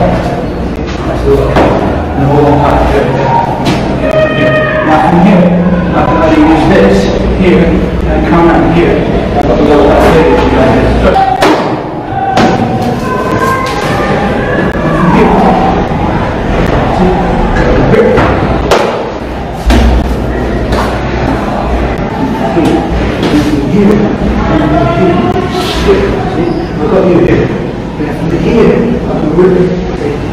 That's the look. And hold on tight. Now from here, I can either use this here and come out here. I've got to go like this. From here. I've got you here. Now from here, I can whip it.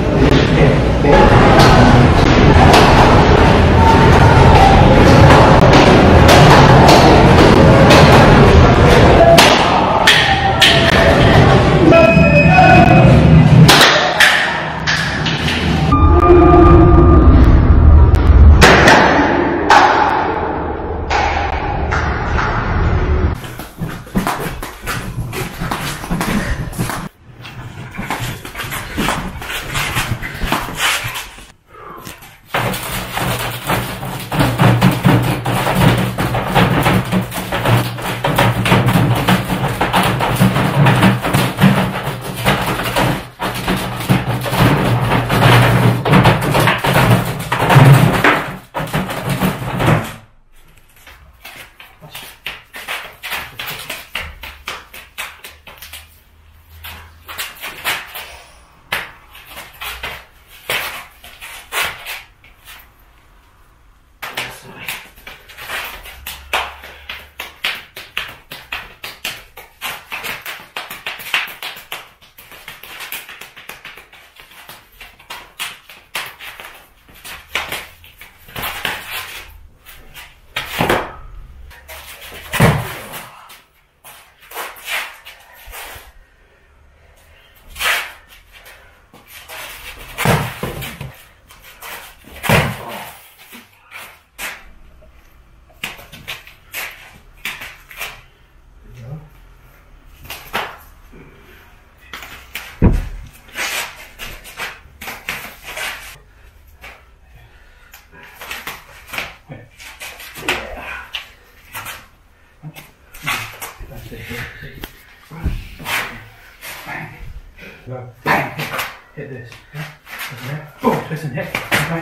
Go. Bang! Hit this. Yeah? There. Boom! Twist and hit. Right.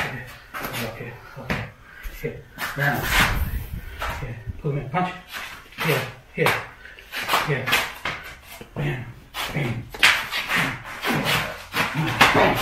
Okay. Okay. Hit. Round. Here. Pull them in. Punch. Here. Here. Here. Bam. Bam. Bam.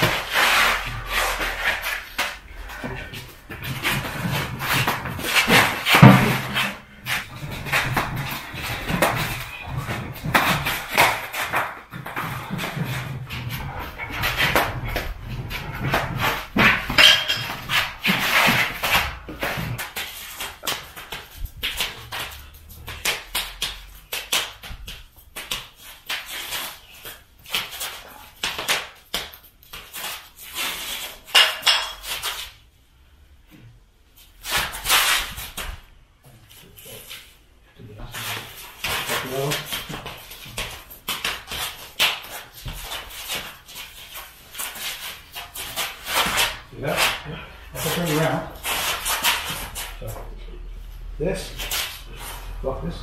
See that? Yeah. If I turn around, so this, block this,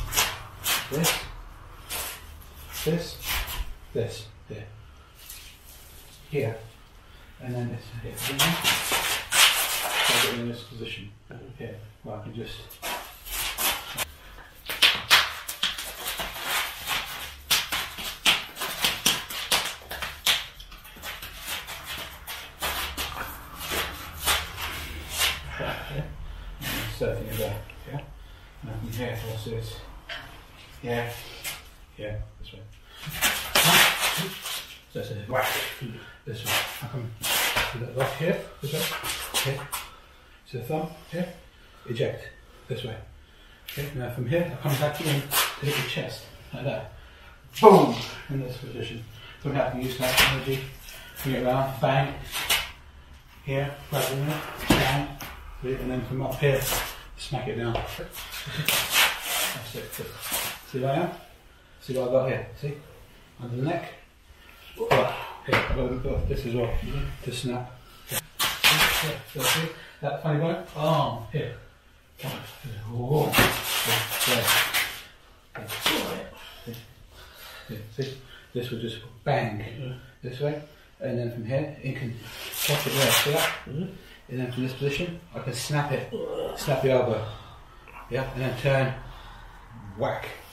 this, here, here, and then this here. So I get in this position here, where I can just. Surfing it back, yeah? And from here, also it's here, here, this way. So it's a whack, this way. I come to the lock here, this way, here. To the thumb, here, eject, this way. Okay, now from here, I come back in to hit your chest, like that. Boom! In this position. So we have to use that energy. Bring it around, bang. Here, grab it in there, bang. And then from up here, smack it down. That's it. See what I am? See what I've got here? See? Under the neck. Oh, here, I've got this as well to snap. So see? That funny bone? Arm. Here. Oh. There. See? This will just bang this way. and then from here, you can catch it there, see that? And then from this position, I can snap it, snap the elbow. Yeah, and then turn, whack.